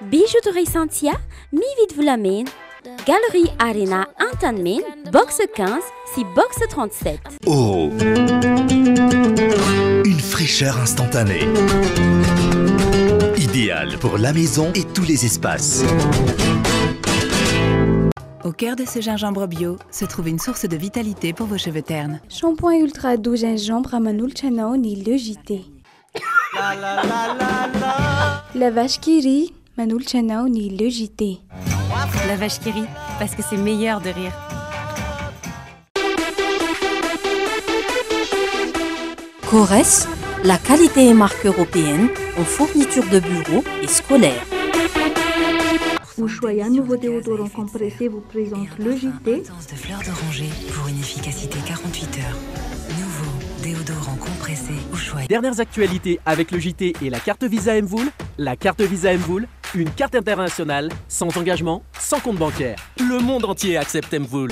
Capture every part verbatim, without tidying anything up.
Bijouterie Santia, mividy volamena, Galerie Arena Antanmen, box quinze, si box trente-sept. Oh, une fraîcheur instantanée. Idéal pour la maison et tous les espaces. Au cœur de ce gingembre bio se trouve une source de vitalité pour vos cheveux ternes. Shampoing ultra doux gingembre à manulchanao ni le J T. La vache qui rit, manulchanao ni le J T. La vache qui rit, parce que c'est meilleur de rire. Corès, la qualité et marque européenne en fourniture de bureaux et scolaires. Ushuaïa, nouveau déodorant compressé, vous présente le J T. De fleurs d'oranger pour une efficacité quarante-huit heures. Nouveau déodorant compressé Ushuaïa. Dernières actualités avec le J T et la carte Visa Mvoul. La carte Visa Mvoul, une carte internationale, sans engagement, sans compte bancaire. Le monde entier accepte Mvoul.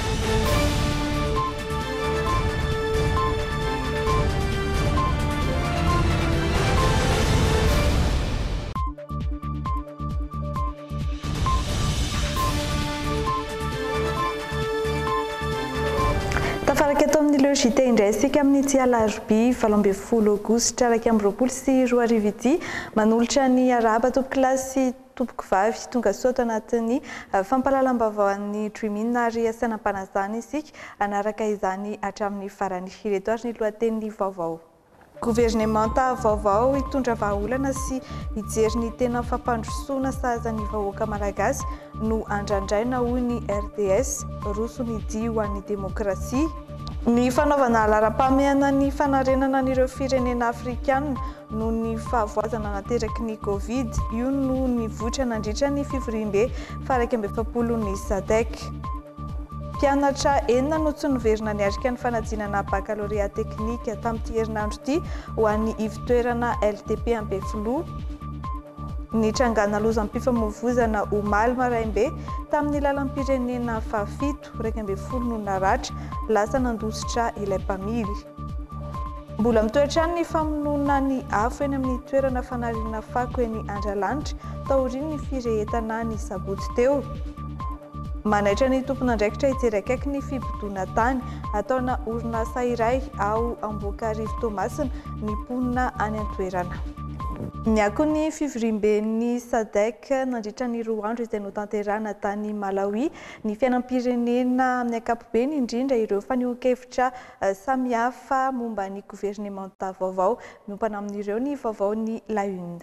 Tafaraka eto amin'ny le J T indray isika amin'ny tsy alarobia valo ambin'ny folo aogositra iraika amby roapolo sy roa arivo ity manolotra ny araba tompoko lahy sy tompoko vavy tonga soa tao anatin'ny fampahalalam-baovao an'ny Dreaming ary asainam-panazana isika anaraka izany hatramin'ny farany. Ireto ary ny lohatenin'ny vaovao. Gouvernementa vaovao hitondra vahaolana sy hijery ny tena fampandrosoana sahaza ny vahoaka malagasy no andrandraina hoy ny R D S roso ny dia ho an'ny demokrasia. Ny fanaovana laharam-pahamehana ny fanarenana n'ireo firenena afrikanina no ny fahavoazana nateraky ny Covid, io no ny votra nandritra ny fivoriam-be faha amby efapolo ny S A D C. Mpianatra enina no tsy noverina niarika ny fanadinana baccalauréat teknika tamin'ity herinandro ity ho an'ny ivitoerana L T P Ambefilo. Ny trangana lozam-pifamoivoizana omaly maraimbe tamin'ny lalam-pirenena fahafito iraika ambin'ny folo no naratra lasa nandositra ilay mpamily. Mbola mitoetrany ny famonoana ny afo eny amin'ny toerana fanariana fako eny Andralanitra taorian'ny firehetana ny sabotsy teo. Manaitra ny tompon'andraikitra hijery akaiky ny fibodoana tany ataona orinasa iray ao Ambokarivo Tomasina ny mponina any an-toerana. Niakon'ny fivoriam-ben'ny S A D C nandritra ny roa andro izay notanterahana tany Malawi ny fiainam-pirenena amin'ny ankapobeny indrindra ireo fanehoan-kevitra samihafa momba ny gouvernementa vaovao miompana amin'ireo ny vaovao ny La Une.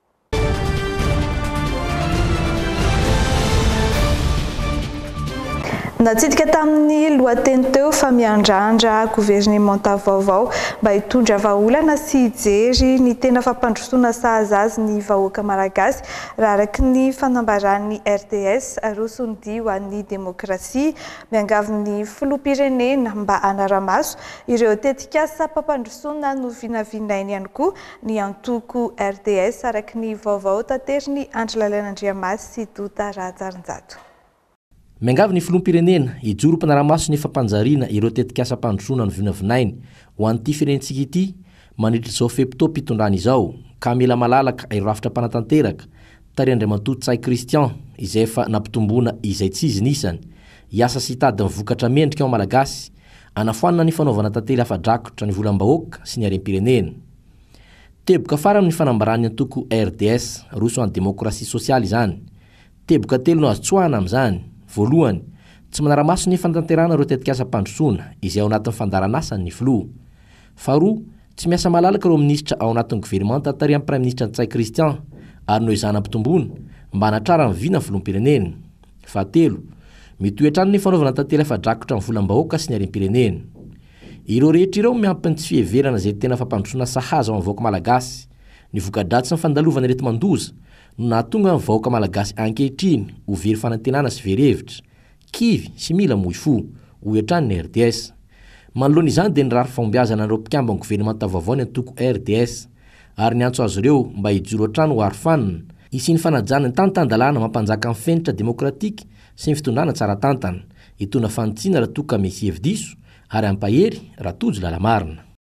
Natsidika tamin'ny lohateny teo fa miandrandra gouvernementa vaovao mba hitondra vahaolana sy hijery ny tena fampandrosoana sahaza azy ny vahoaka malagasy raha araky ny fanambaran'ny R D S roso ny dia ho an'ny demokrasia miangavy ny filoham-pirenena mba hanara-maso ireo tetikasa mpampandrosoana no vinavinainy ihany koa ny antoko R D S araky ny vaovao tanteriny Andry Lalàn'Andriamaso sy Dota Rajarinjato. Miangavy ny filoham-pirenena hijoro mpanaramaso ny fampanjariana ireo tetikasa mpandrosoana no vinavinainy ho an'ity firenentsika ity manitry izao fepito-pitondrana izao ka mila malalaka ireo rafitra mpanatanteraka tary Andriamatoa Tsay Christian izay efa nampitomboana izay tsy izy nisany hiasa sy hitady mivokatra mendrika ao malagasy anafoanina ny fanaovana tantely hafa-drakotra ny volam-bahoaka sy ny harem-pirenena. Teboka farany ny fanambarany antoko R D S roso an'ny demokrasia sosialy izany. Teboka telo no azo tsoahana amin'izany. Voalohany, tsy manara-maso ny fanatanterahana ireo tetikasa mpandrosoana izay ao anatin'ny fandaranasany ny filoha. Faharoa, tsy miasa malalaka ireo minisitra ao anatin'ny gouvernementa tary amin'ny praiminisitra Tsay Christian ary no izana ampitomboana mba hanatrara ny vina ny filoham-pirenena. Fahatelo, mitoetrany ny fanaovana tantely hafa-drakotra ny volam-bahoaka sy ny harem-pirenena. Ireo rehetra ireo miampy ny tsy fiheverana izay tena fampandrosoana sahaza ao amin'ny vahoaka malagasy. Ny voka-dratsy ny fandalovana reto mandoza no nahatonga ny vahoaka malagasy ankehitriny ho very fanantenana sy verevitra, kivy sy mila moy fo ho etrany ny R D S. Manoloana izany dia nirary fahombiazana ireo mpikamba ny gouvernementa vaovao ny antoko R D S ary ny antso azy ireo mba hijoro hatrany ho arofanina isiny fanajana ny tantandalàna mampanjaka ny fenitra demokratika sy ny fitondrana tsara tantana hitondra fanitsina raha toa ka misy hevi-diso ary ampahery raha tojo lalamarina.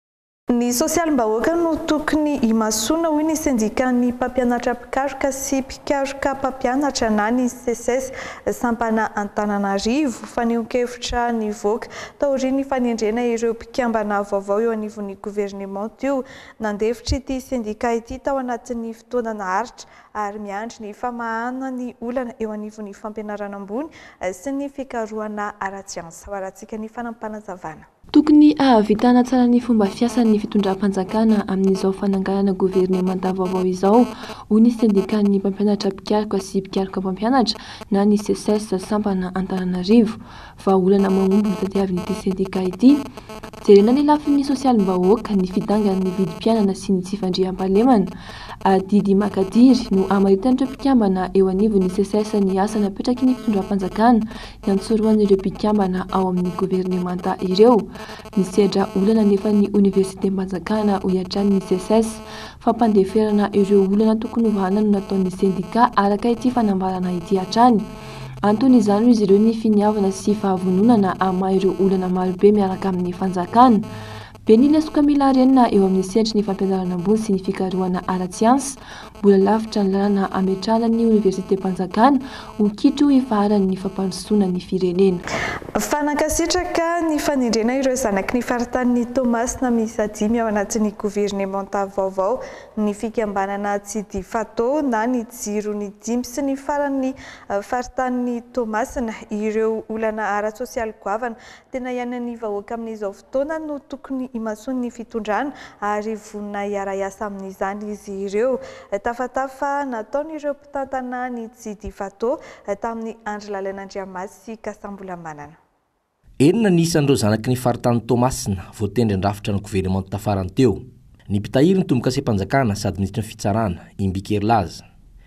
Ny sosialim-bahoaka no tokony himasona hoy ny syndikan'ny mpampianatra mpikaroka sy mpikaroka mpampianatra na ny C S S sampana Antananarivo fanehoan-kevitra nivoaka taorian'ny fanendrena ireo mpikambana vaovao eo anivon'ny gouvernement io. Nandefitra ity sindika ity tao anatin'ny fotoana naharitra ary miandry ny famahana ny olana eo anivon'ny fampianarana ambony sy ny fikarohana ara-tsiansa. Hoarantsika ny fanampanazavana. Tokony ahavitana tsara ny fomba fiasan'ny fitondram-panjakana amin'izao fananganana gouvernemanta vaovao izao, hoy ny syndikan'ny mpampianatra mpikaroka sy mpikaroka mpampianatra na ny C S S sampana Antananarivo. Vahaolana mahomby ny tadiavin'ity sindika ity. Jerena ny lafin'ny sosialim-bahoaka ny fidangan'ny vidim-pianana sy ny tsy fandriam-pahalemana. Adidy Makadiry no amaritan'ireo mpikambana eo anivon'ny C S S ny asa napetraky ny fitondram-panjakana ny antsoroan'ireo mpikambana ao amin'ny gouvernemanta ireo. Nisedra olana nefa ny Université-mpanjakana ho iatran'ny C S S fampandeferana ireo olana tokony hovana no nataon'ny sindika araka ity fanambarana ity hatrany. Antony izany izy ireo ny finiavana sy fahavononana ama ireo olana marobe miaraka amin'ny fanjakana. Be ny lesoka mila renina eo amin'ny sentry ny fampianarana ambony sy ny fikarohana ara-tsiansa, mbola lavitra ny lalana ametrahana ny Université-mpanjakana ho kitro hifaharan'ny fampandrosoana ny firenena. Fanan-kasitraka ny fanendrena ireo zanaky ny faritan'ny Tomasina miisa dimy ao anatin'ny gouvernemanta vaovao, ny fikambanana tsy difatao na ny jiro ny dimy sy ny faran'ny faritan'ny Tomasina ireo olana ara-sosialy goavana tena ihainan'ny vahoaka amin'izao fotoana no tokony imasony ny fitondrana ary vonina hiara-iasa amin'izany izy ireo. Tafatafa nataon'ireo mpitantana ny tsy difatao tamin'ny andro lalain'Andriamasy sy Kasambola-Manana. Enina ny isan'ireo zanaky ny faritan'ny Tomasina voatendry andrafitra ny gouvernement tafarany teo. Ny mpitahiry ny tombo-katse-mpanjakana sady ministra ny fitsarana Imbikery Laza.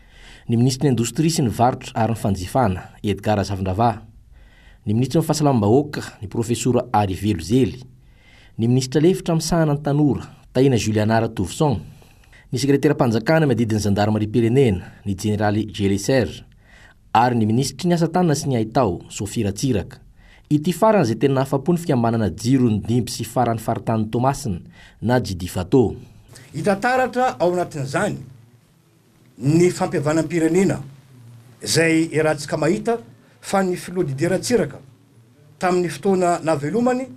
Ny ministra ny indostria sy ny varotra ary ny fanjifana Edgar Zavindrava. Ny ministra ny fahasalamam-bahoaka ny profesora Ary Velozely. Ny ministra lefitra misahana ny tanora Taina Julianara Tovson. Ny sekretera-mpanjakana miadidin'ny zandarmaria pirenena ny generaly Gele Serge ary ny ministry ny asa tanana sy ny haitao Sofia Ratsiraka. Ity farana izay tena afa-pony fikambanana jiro ny dimby sy faran'ny faritan'ny Tomasina na Jidifato. Hita taratra ao anatin'izany ny fampihavanam-pirenena izay iarahantsika mahita fa ny filoha Didier Ratsiraka tamin'ny fotoana navelomany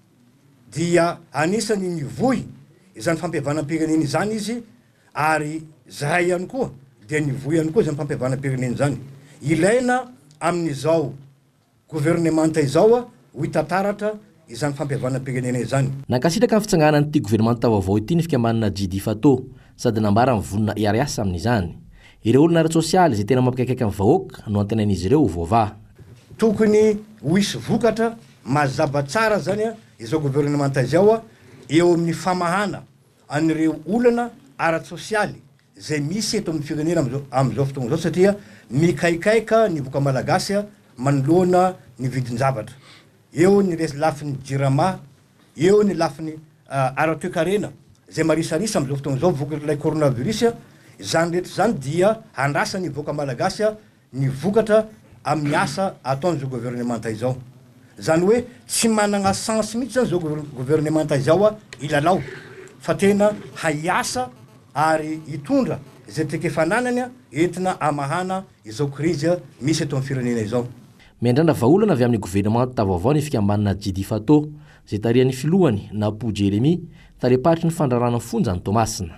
dia anisany nivoy izany fampihavanam-pirenena izany izy ary zahay ihany koa dia nivoy ihany koa izany fampihavanam-pirenena izany. Ilaina amin'izao gouvernemanta izao ho hita taratra izany fampihavanam-pirenena izany. Nankasitraka ny fitsanganan'ity gouvernemanta vaovao ity ny fikambanana Jidifato sady nambara mivonina hiara-iasa amin'izany. Ireo olona ara-tsosialy izay tena mampikaikaiky amin'ny vahoaka no antenain'izy ireo ho voavaha. Tokony ho hisy vokatra mazava tsara zany izao gouvernemanta izao eo amin'ny famahana an'ireo olana ara-tsosialy izay misy eto amin'ny firenena amin'izao fotoana izao satria mikaikaika ny voka malagasy manoloana ny vidin-javatra. Eo ny resy lafin'ny jirama, eo ny lafin'ny ara-toekarena izay marisarisa amin'izao fotoana izao vokatr'ilay coronavirus. Izany rehetra zany dia handrasa ny voka malagasy ny vokatra amin'ny asa ataon'izao gouvernemanta izao. Zany hoe tsy manana sens mihitsy zany zao gouvernemanta izao ilalao fa tena haiasa ary hitondra izay teke-fananany entina amahana izao krizy misy eto amin'ny firenena izao. Miandrandra vahaolana avy amin'ny gouvernemanta vaovao ny fikambanana Jidifato izay tarihan'ny filohany Napo Jeremy tareparitry ny fandrarana fonja ny Tomasina.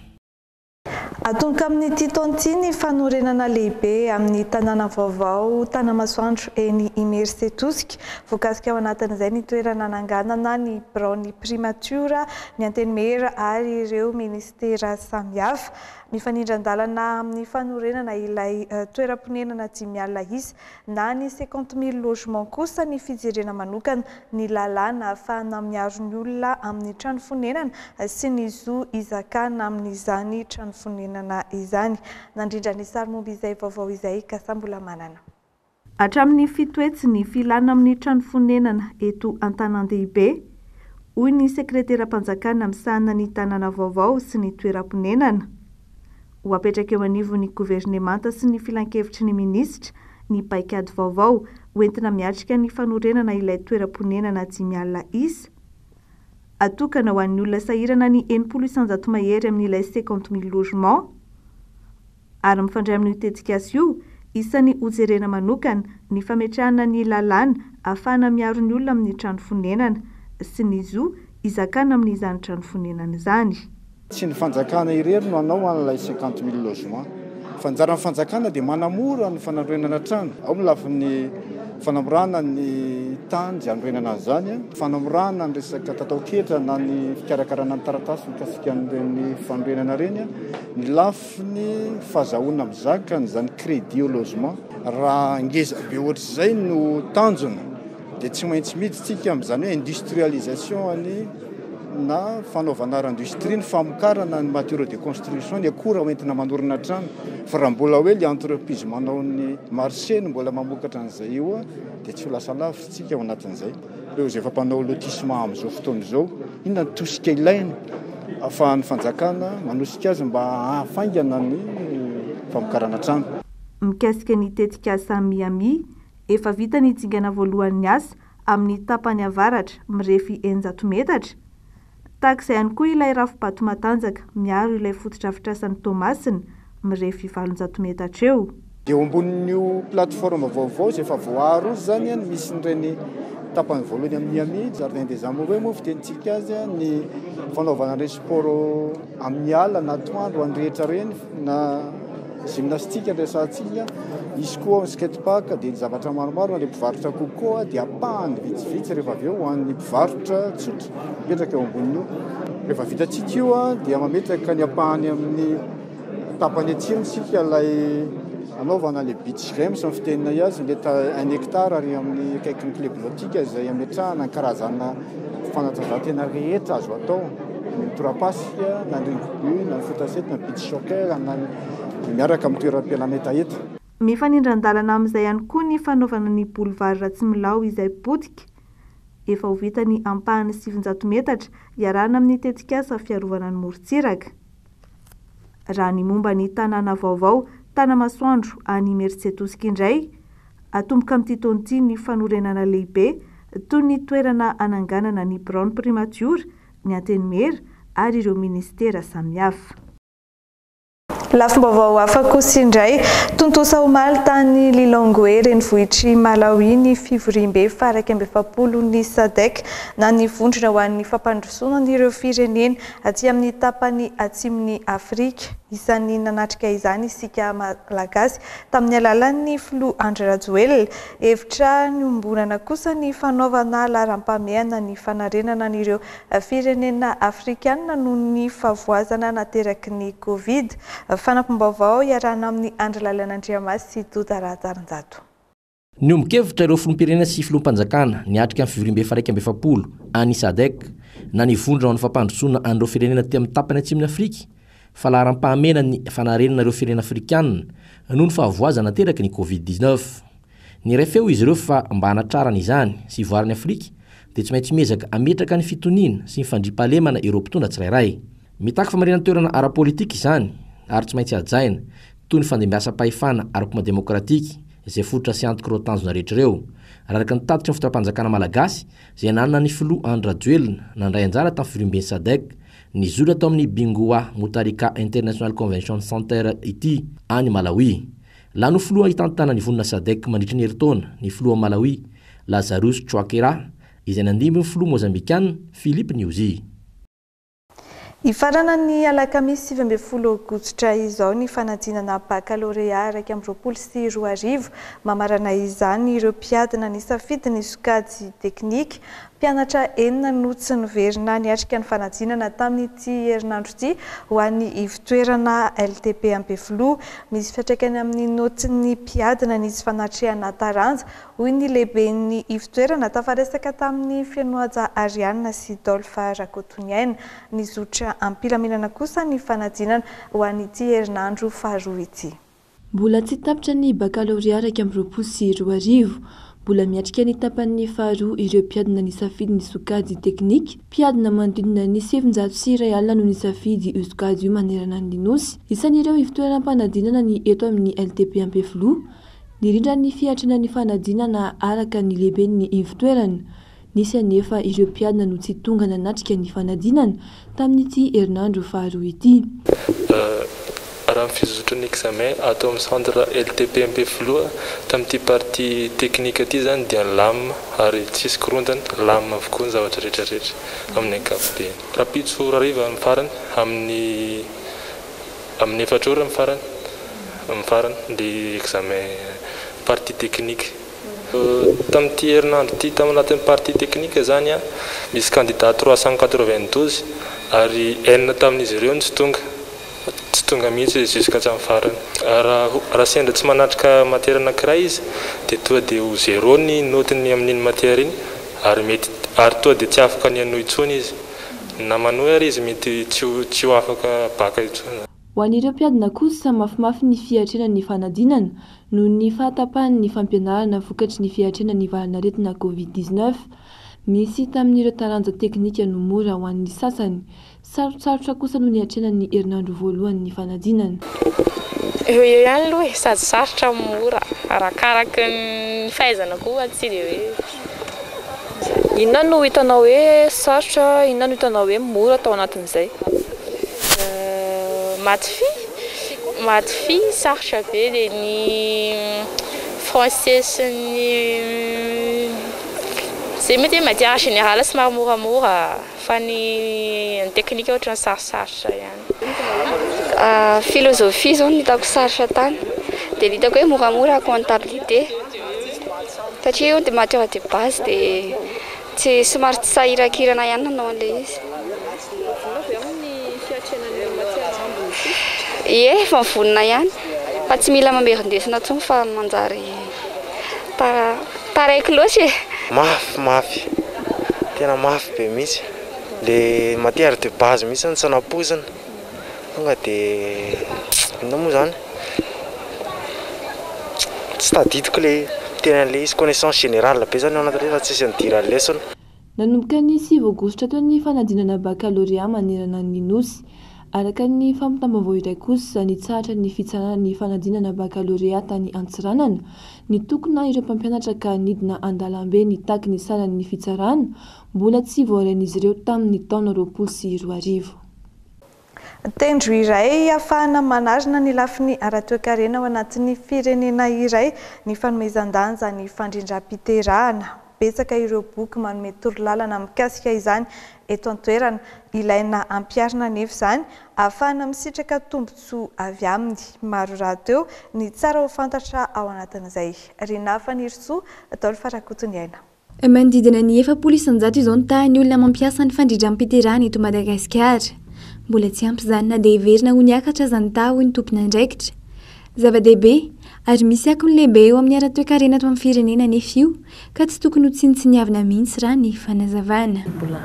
Atonka amin'ity taon'ity ny fanorenana lehibe amin'ny tanàna vaovao Tanamasoandro eny Immersé Tosika. Voakasika ao anatin'izay ny toerana nanganana ny birao ny primatura, ny antenimera ary ireo ministera samihafa. Mifanindran-dalana amin'ny fanorenana ilay toeram-ponenana dimy alina isa na ny cinquante mille logement kosa ny fijerena manokana ny lalàna ahafahana miaro ny olona amin'ny trano fonenana sy ny zo izakana amin'izany trano fonenana izany. Nandrindra ny sary momba izay vaovao izay Kasambola-Manana. Hatramin'ny fitoetsy ny filana amin'ny trano fonenana eto Antanandehibe, hoy ny sekretera-mpanjakana misahana ny tanàna vaovao sy ny toeram-ponenana. Ho apetraka eo anivon'ny gouvernemanta sy ny filan-kevitry ny minisitra ny paikady vaovao hoentina miatrika ny fanorenana ilay toeram-ponenana dimy alina isa. atokana ho an'ny olona sahirana ny enimpolo isanjato mahery amin'ilay cinquante mille logement ary mifandray amin'ny tetika azy io isan'ny hojerena manokana ny fametrahana ny lalàna ahafahana miaro ny olona amin'ny trano fonenana sy ny zo izakana amin'izany trano fonenana izany. Tsy ny fanjakana irery no anao an'ilay cinquante mille logement. Fanjaran'ny fanjakana dia manamora ny fanamboarana trano. Ao milafin'ny fanamborana ny tany izay anorenana an'izany, fanamborana ny resaka tatao-ketra na ny fikarakarana ny taratasy mikasika an'ireny fanorenana reny, ny lafiny fahazahoana mizaka n'izany crédit au logement. Raha ngeza be ohatr'izay no tanjona dia tsy maintsy miditsy tsika amin'izany hoe industrialisation any na fanaovana ara-industrie ny famokarana ny matériaux de construction ny akora entina manorina trano. Fa raha mbola hoe le entreprise manao ny marché ny mbola mamokatra an'izay io dia tsy ho lasa lavitra tsika ao anatin'izay. Reo izay efa mpanao lotissement amin'izao fotoana izao, inona ny tosika ilainy ahafahan'ny fanjakana manosika azy mba hahafaingana ny famokarana trano. Mikasika ny tetika Samiami, efa vita ny tsingana voalohan'ny asa amin'ny tapany avaratra mirefy eninjato metatra. Tahaka izay ihany koa ilay rafibato matanjaka miaro ilay fotodrafitrasan'ny Tomasina mirefy valonjato metatra eo. Eo ambonin'io plateforme vaovao izay efa voaro izany misy nireny tapany voalohany amin'ny Miami, jardin des amoureux moa fitenitsika azy, ny fanaovana ny sport amin'ny ala na atoandro any rehetra reny na gymnastique resantsika, isy koa ny skatepark dia ny zavatra maromaro ny mpivarotra kokoa dia apahany vitsivitsy rehefa avy eo ho an'ny mpivarotra tsotra mipetraka eo amboniny io. Rehefa vitatsika io dia mametraka ny apahany amin'ny tapany atsimo sika ilay anaovana le beach games amin'ny fitenina azy, mety un hectare ary amin'ny akaiky ny club nautique izay ametrahana ny karazana fanatanjahantena rehetra azo atao, ny torapasika na ny rugby na ny foot sept na beach soccer na miaraka amin'ny toeram-pialana enta. Mifanindran-dalana amin'izay ihany koa ny fanaovana ny boulevard Ratsimilao izay potika. Efa ho vita ny ampahany sivinjato metatra iarahana amin'ny tetikasa fiarovana ny morontsiraka. Raha ny momba ny tanàna vaovao Tanamasoandro any Imerisetosika indray, atomboka amin'ity taon'ity ny fanorenana lehibe toy ny toerana ananganana ny Brown Primature, ny Antenimera ary ireo ministera samihafa. Lafim-baovao hafa kosa indray, tontosa omaly tany Lilongwe renivohitry Malawi ny fivoriam-be faha iraika amby efapolo ny SADC na ny vondrona ho an'ny fampandrosoana ireo firenena aty amin'ny tapany atsimon'ny Afrika. Isan'ny nanatrika izany isika malagasy tamin'ny alalan'ny filoha Andry Rajoelina, hevitra niombonana kosa ny fanaovana laharam-pameana ny fanarenana n'ireo firenena afrikanina noho ny favoazana nateraky ny Covid. Fanampim-baovao iarahana amin'ny Andry Lalan'Andriamasy sy Doda Ratsaranjato. Ny ombon-kevitra ireo filoham-pirenena sy filoham-panjakana niatrika amin'ny fivoriam-be faha iraika amby efapolo any SADC na ny vondrona ho an'ny fampandrosoana an'ireo firenena aty amin'ny tapany atsimon'ny Afrika fa laharam-pahamena ny fanarenana ireo firenena afrikanina noho ny fahavoazana nateraky ny Covid dix-neuf. Ny ray feo izy ireo fa mba hanatrarana izany sy voarany Afrika dia tsy maintsy miezaka ametraka ny fitoniana sy ny fandriam-pahalemana ireo mpitondra tsirairay. Mitaky famarina toerana ara-politika izany ary tsy maintsy hajaina toy ny fandembiasam-pahefana arapoma demokratika izay fototra sy antoka ireo tanjona rehetra ireo. Araka ny tatitra ny fotoam-panjakana malagasy izay nanana ny filoha Andry Rajoelina nandray anjara tamin'ny fivoriam-ben'ny SADC nizora tao amin'ny Bingoa Mutharika International Convention Center ity any Malawi. La no filoha hitantana ny vonina SADC mandritra ny herintaona ny filoha Malawi Lazarus Chouakera izay nandimby ny filoha Mozambikanina Philippe Nyusi. Ifarana ny alakamisy sivy ambin'ny folo aogositra izao ny fanadinana baccalauréat iraika amby roapolo sy roa arivo. Mamarana izany ireo mpiadina ny safidy ny sokajy teknika. Mpianatra enina no tsy niverina niatrika ny fanadinana tamin'ity herinandro ity ho an'ny ivitoerana L T P Ampefiloha. Misy fiantraikany amin'ny notiny mpiadina ny tsy fanatrehana taranja hoy ny lehiben'ny ivitoerana tafaresaka tamin'ny Fianoaja Arianina sy Dolpha Rakotoniaina. Ny zotra ampilaminana kosa ny fanadinana ho an'ity herinandro faharoa ity. Mbola tsy tapitra ny baccalauréat iraika amby roapolo sy roa arivo. Mbola miatrika ny tapan'ny faharoa ireo mpiadina ny safidy ny sokajy teknika. Mpiadina manodidina ny sivinjato sy iray alina no nisafidy io sokajy io manerana ny nosy. Isan'ireo ivitoeram-panadinana ny eto amin'ny L T P Ampefiloha. Nirindra ny fiatrana ny fanadinana araka ny lehiben'ny ivitoerana. Nisy anefa ireo mpiadina no tsy tonga nanatrika ny fanadinana tamin'ity herinandro faharoa ity. Raha fizotra ny examen atao amin'ny centre L T P M P Filoha tamin'ity partie technique ity zany dia lam ary tsisy korontana lam avokoa ny zavatra rehetrarehetra amin'ny ankapobeny. Rapide sora riva amin'ny farany amin'ny amin'ny efatra ora amin'ny farany amin'ny farany ny examen partie technique. Tamin'ity herinandro ity tamin'ny anatin'ny partie technique zany a misy candidat trois cent quatre-vingt-douze ary enina tamin'izy ireo tsy tonga tsy tonga mihitsy jusqu'à hatramin'ny farany. Raha raha sendra tsy manatrika matière anankiray izy dia toa dia ho zéro ny notiny amin'iny matière iny ary mety ary toa dia tsy afaka ny hanohy intsony izy na manohy ary izy mety tsy ho tsy ho afaka baka intsony. Ho an'ireo mpiadina kosa mafimafy ny fiatrenan'ny fanadinana noho ny fahatapahan'ny fampianarana vokatry ny fiatrenan'ny valanaretina covid dix-neuf. Misy tamin'ireo taranja teknika no mora ho an'ny sasany. Sarotsarotra kosa no niatrenan'ny herinandro voalohan'ny fanadinana. Eo eo ihany aloha sady sarotra mora arakaraky ny fahaizana koa tsy dia hoe inona no hitanao hoe sarotra, inona no hitanao hoe mora tao anatin'izay. Maths fi maths fi sarotra be dia ny français sy ny zay mety hoe matière générale somary moramora fa ny technique ohatra ny sarosarotra ihany. Philosophie zao no hitako sarotra tany dia ny hitako hoe moramora comptabilité satria io dia matière de base dia tsy somary tsy sahirakirana ihany nanao an'ilay izy. Ie, efa mivonona ihany fa tsy mila mamerindesina intsony fa manjary taraiky loatra e. Mafy mafy tena mafy be mihitsy le matière de base mihitsy ny sanapozana tonga dia inona moa zany tsy tadidiko le tena le izy connaissance générale be zany ao anatin'ilay fa tsisy nidira lesson. Nanomboka ny sivy aogositra teo ny fanadinana baccalauréat manerana ny nosy. Araka ny fampitam-baovao iray kosa nitsahatra ny fitsarana ny fanadinana baccalauréat tany Antsiranana nitokona ireo mpampianatra ka nidina andalambe nitaky ny saran'ny fitsarana mbola tsy voarain'izy ireo tamin'ny taona roapolo sy roa arivo. Tendro iray ahafahana manarina ny lafiny ara-toe-karena ao anatin'ny firenena iray ny fanomezan-danja ny fandrindram-piterahana. Betsaka ireo boky manome torolalana mikasika izany eto an-toerana ilaina ampiarina nefa izany ahafahana misitraka tombontsoa avy aminy. Maro raha teo ny tsara ho fantatra ao anatin'izay. Rina Fanirsoa atao ny farakotony aina. Manodidina ny efapolo isan-jato izao ny tahan'ny olona mampiasa ny fandrindram-piterahana eto Madagasikara. Mbola tsy ampy izany na dia heverina ho niakatra izany taho ny tompony andraikitra. Zava-dehibe ary misy akony lehibe eo amin'ny ara-toe-karena ato amin'ny firenena nefa io ka tsy tokony ho tsinitsinyavina mihitsy raha ny fanazavana. Mbola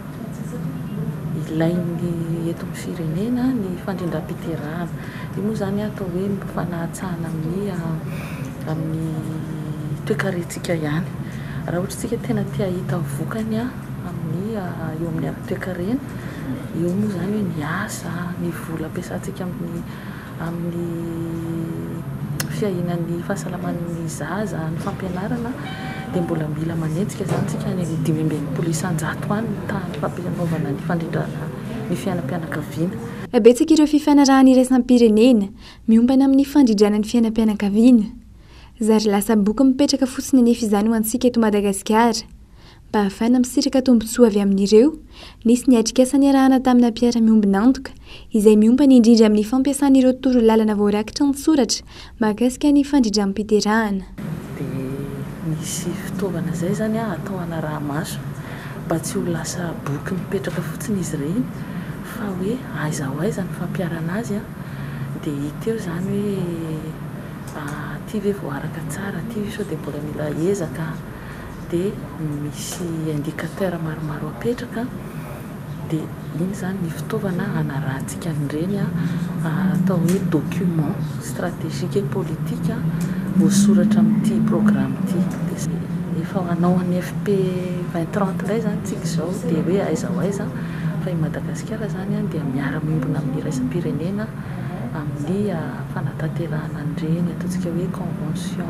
ilainy eto amin'ny firenena ny fandrindram-piterahana. Io moa zany atao hoe mifanahtsahana amin'ny amin'ny toe-karentsika ihany. Raha ohatra tsika tena tia hita vokany amin'ny eo amin'ny ara-toe-karena, io moa zany hoe ny asa, ny vola ampiasantsika amin'ny amin'ny fiahinan'ny fahasalaman'ny zaza, ny fampianarana dia mbola mila manenjika zany tsika ny dimy amby enimpolo isan-jato any ny tahany fampianaovana ny fandrindrana ny fiainam-pianakaviana. Betsaka ireo fifanarahana iraisam-pirenena miompana amin'ny fandrindrana ny fiainam-pianakaviana. Zary lasa boky mipetraka fotsiny anefa izany ho antsika eto Madagasikara. Mba ahafahana misiraka tombontsoa avy amin'ireo, nisy ny atrikasany arahana tamina mpiara-miombina antoka izay miompana indrindra amin'ny fampiasan'ireo torolalana voarakitra ny soratra mahakasika ny fandrindram-piterahana. Dia misy fitaovana izay zany atao anaraha-maso mba tsy ho lasa boky mipetraka fotsiny izy ireny fa hoe aiza ho aiza ny fampiarana azy dia hita eo zany hoe ity ve voaraka tsara, ity ve sao dia mbola mila ezaka. Dia misy indicateur maromaro apetraka dia iny zany ny fitaovana anarahantsika ireny atao hoe document stratégique et politique voasoratra amin'ity programme ity. Dia efa hanao any F P vingt trente ilay zany tsika izao dia hoe aiza ho aiza fa i Madagasikara zany dia miara-miombona amin'ny iraisam-pirenena amin'ny fanatanterahana an'ireny ataontsika hoe convention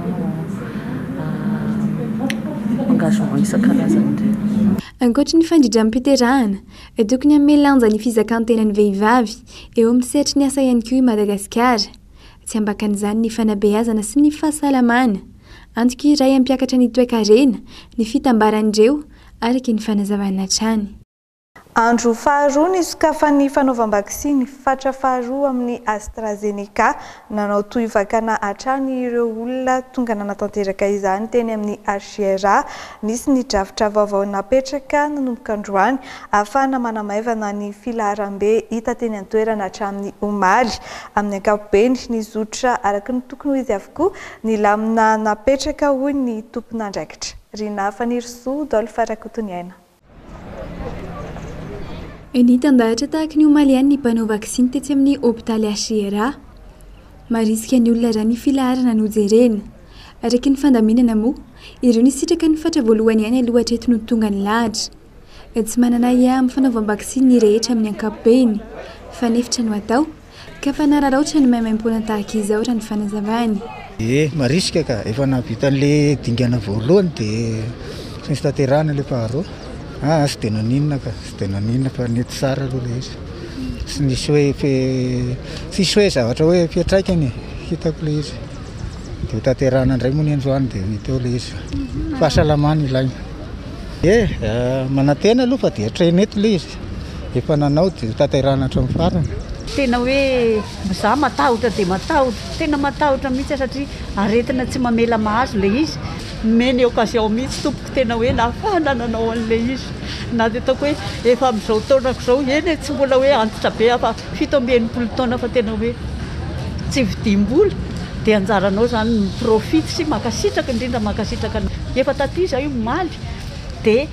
engagement isan-karazan'ireny. Ankoatra ny fandridram-piterahana, tokony hamelanja ny fizakan-tenan'ny vehivavy eo amin'ny sehatry ny asa ihany koa i Madagasikara. Tsy ambakan'izany ny fanabeazana sy ny fahasalamana. Antoka iray ampiakatra ny toe-karena, ny fitambaran'ireo araky ny fanazavana hatrany. Andro faharoa ny sokafan'ny fanaovam-bakisiny fatra faharoa amin'ny AstraZeneca nanao tohivakana hatrany ireo olona tonga nanatanteraka izany teny amin'ny H R A. Nisy ny drafitra vaovao napetraka nanomboka androany ahafahana manamaivana ny filaharam-be hita teny an-toerana hatramin'ny omaly. Amin'ny ankapobeny ny zotra araka ny tokony ho izy avokoa ny lamina napetraka hoy ny tompon'andraikitra. Rina Fanirisoa, Dolpha Rakotoniaina. Ny tandahatra tahaka ny omaliany ny mpanao vaksiny tetsy amin'ny hôpitaly H R A. Marisika ny olona raha ny filaharana no jerena. Araky ny fandaminana moa, ireo nisitraka ny fatra voalohany ihany aloha hatreto no tonga ny lahatra. Tsy manana ia amin'ny fanaovam-vaksiny ny rehetra amin'ny ankapobeny, fa nefitra no atao ka fa nararaotra ny maimaim-poana tahaka izao raha ny fanazavany. Eh, marisika ka efa navita an'le dingana voalohany dia sy nisy tanterahana le faharoa. Ah, sy tena ninona ka, sy tena ninona fa nety tsara aloha le izy. Sy nisy hoe sisy hoe zavatra hoe fiatraikany hitako le izy. Dia tanterahana indray moa ny androany dia mety eo le izy. Fahasalamana ilaina. Eh, manantena aloha fa dia hatreny eto le izy. Efa nanao dia tanterahana hatramin'ny farany. Tena hoe za matahotra dia matahotra, tena matahotra mihitsy satria aretina tsy mamela mahazo le izy. Meny occasion mihitsy tompoko tena hoe nahafahana nanao an'le izy. Na dia ataoko hoe efa amin'izao taonako izao eny tsy mbola hoe antitra be fa fito amby enimpolo taona fa tena hoe tsy vidim-bola. Dia anjaranao zany miprofity sy makasitraka indrindra makasitraka. Efa taty izaho omaly dia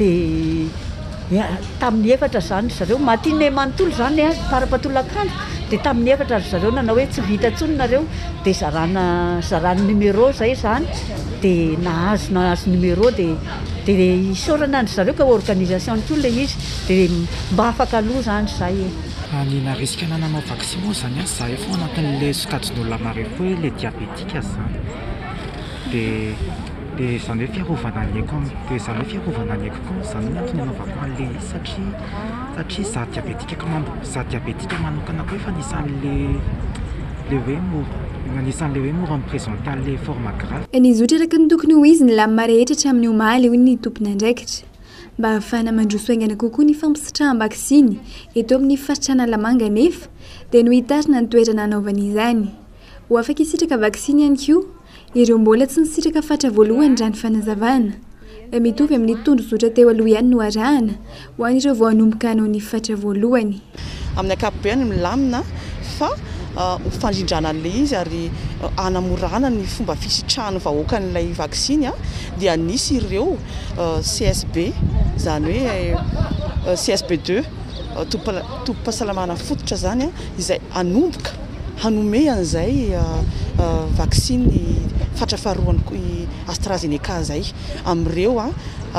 dia tamin'ny efatra zany zareo matine manontolo zany a para-patolakandro dia tamin'ny efatra zareo nanao hoe tsy vita intsony nareo dia zarana zarana numéro zay zany dia nahazo nahazo numéro dia dia isorana ny zareo ka organisation koa le izy dia mba afaka aloha zany zay. Ny narisika nanao vaksiny moa zany a za efa anatin'le sokajin'olona maro hoe le diabetika zany dia dia izany hoe fiarovana ny aiko dia izany hoe fiarovana ny aiko koa izany ny antony anaovako an'le satria satria za diabetika ka mambo za diabetika manokana koa efa anisan'le le hoe mora anisan'le hoe mora miprésenter an'le forme grave. Ny zotra araka ny tokony ho izy ny lamina rehetra hatramin'ny omaly hoy ny tompon'andraikitra mba ahafahana mandroso aingana kokoa ny fampisitram-bakisiny eto amin'ny faritrana Lamanga nefa dia no hitarina ny toerana anaovana izany. Ho afaka hisitraka vaksiny ihany koa ireo mbola tsy nisitraka fatra voalohany raha ny fanazavana. Mitovy amin'ny tondro zotra teo aloha ihany no arahana ho an'ireo vao hanomboka hanao ny fatra voalohany. Amin'ny ankapobeny milamina fa fandrindrana an'le izy ary hanamorana ny fomba fisitrahana vahoaka n'ilay vaksiny dia nisy ireo C S B zany hoe C S B deux tobim-pahasalamana fototra zany izay hanomboka hanome an'izay vaksiny fatra faharoany AstraZeneca zay amin'ireo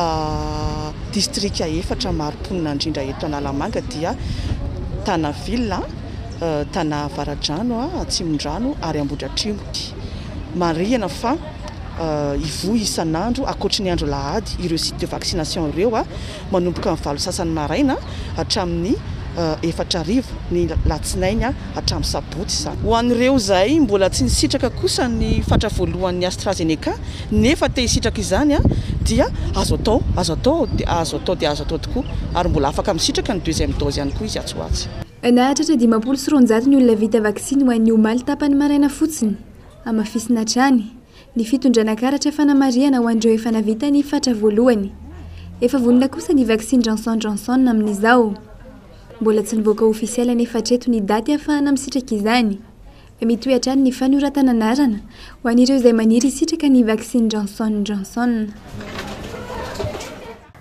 distrika efatra marom-ponina indrindra eto Analamanga dia Tanaville, Tana Avaradrano, Atsimondrano ary Ambohidratrimo. Marihana fa ivohy isan'andro akoatry ny andro lahady ireo site de vaccination ireo manomboka amin'ny valo sasany maraina hatramin'ny efatra arivo ny latsinainy hatramin'ny sabotsy zany. Ho an'ireo zay mbola tsy nisitraka kosa ny fatra voalohan'ny AstraZeneca nefa te hisitraka izany dia azo atao azo atao dia azo atao dia azo atao tokoa ary mbola afaka misitraka ny deuxième dose ihany koa izy atsoatsy. Nahatratra dimampolo sy roanjato ny olona vita vaksiny ho an'ny omaly tapany maraina fotsiny amafisina hatrany ny fitondrana karatra fanamariana ho an'ireo efa navita ny fatra voalohany. Efa vonona kosa ny vaksiny Johnson Johnson amin'izao. Mbola tsy nivoaka ofisiala nefa hatreto ny daty ahafahana misitraka izany. Mitohy hatrany ny fanoratana anarana ho an'ireo izay maniry hisitraka ny vaksiny Johnson Johnson.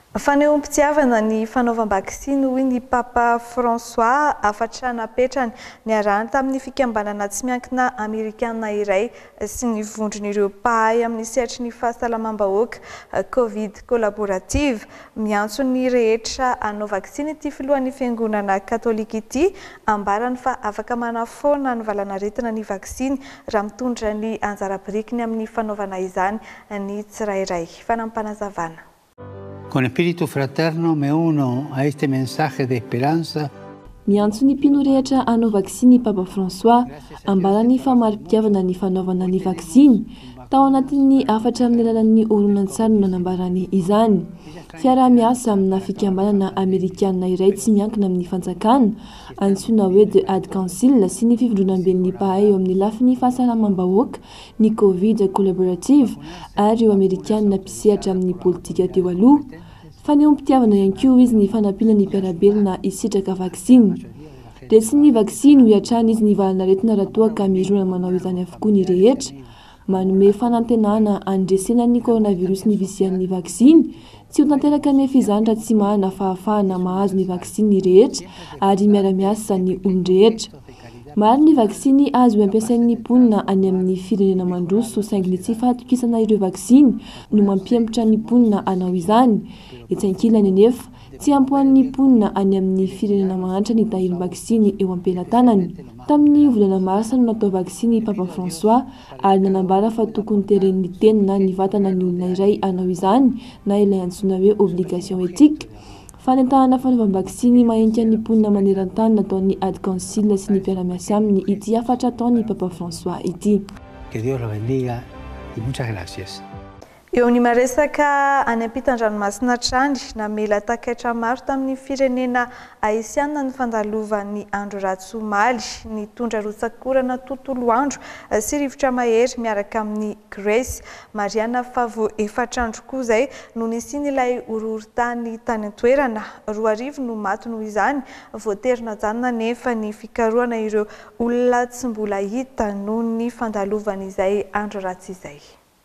Fanehoam-pitiavana ny fanaovam-bakisiny hoy ny Papa François afatra napetrany niarahana tamin'ny fikambanana tsy miankina Amerikana iray sy ny vondron'ireo mpahay amin'ny sehatry ny fahasalamam-bahoaka Covid collaborative miantso ny rehetra hanao vakisiny ity filohan'ny fiangonana katolika ity ambarany fa afaka manafoana ny valanaretina ny vakisiny raha mitondra ny anjara birikiny amin'ny fanaovana izany ny tsirairay. Fanampanazavana. Con spirito fraterno me uno a este mensaje de esperanza. Miantso ny mpino rehetra hanao vakisiny Papa François ambarany famari-pitiavana ny fanaovana ny vakisiny tao anatin'ny afatra amin'ny alalan'ny horonan-tsary no nanambarany izany. Fiara-miasa amina fikambanana Amerikana iray tsy miankina amin'ny fanjakana antsoina hoe The Ad Council sy ny fivondronam-ben'ny mpahay eo amin'ny lafin'ny fahasalamam-bahoaka ny Covid collaborative ary eo Amerikana mpisehatra amin'ny politika teo aloha. Fanehoam-pitiavana ihany koa izy ny fanampina ny mpiarabelona hisitraka vakisiny. Resy ny vakisiny ho iatrany izy ny valanaretina raha toa ka mirona manao izany avokoa ny rehetra. Manome fanantenana andresena ny coronavirus ny visian'ny vakisiny tsy ho tanteraka nefa izany raha tsy mahana fahafahana mahazo ny vakisiny ny rehetra ary miara-miasa ny olon-drehetra. Maro ny vakisiny azo ampiasain'ny mponina any amin'ny firenena mandroso saingy ny tsy fahatokisana ireo vakisiny no mampiembotra ny mponina hanao izany. Etsy ankilany anefa tsy ampoan'ny mponina any amin'ny firenena mahantra ny tahiry-vakisiny eo am-pelantanany. Tamin'ny volana marsa no natao vakisiny Papa François ary nanambara fa tokony teren'ny tenina ny vatana ny olona iray hanao izany na ilay antsoina hoe obligation éthique. Fanentahana fanaovam-vakisiny mahenika ny mponina maneran-tany nataon'ny Ad Council sy ny mpiara-miasa aminy ity afatra ataon'ny Papa François ity. Que Dios lo bendiga y muchas gracias. Eo ny maresaka any ampitan-dranomasina trany namela takaitra maro tamin'ny firenena haisiana ny fandalovan'ny andro ratsomaly nitondra rotsakorana tontolo andro sy rivotra mahery miaraka amin'ny Grace Mariana fa vo efatrandro koa izay no nisian'ilay horohorontany tany an-toerana roa arivo no maty noho izany voaterina janona nefa ny fikarohana ireo olona tsy mbola hita noho ny fandalovan'izay andro ratsy izay.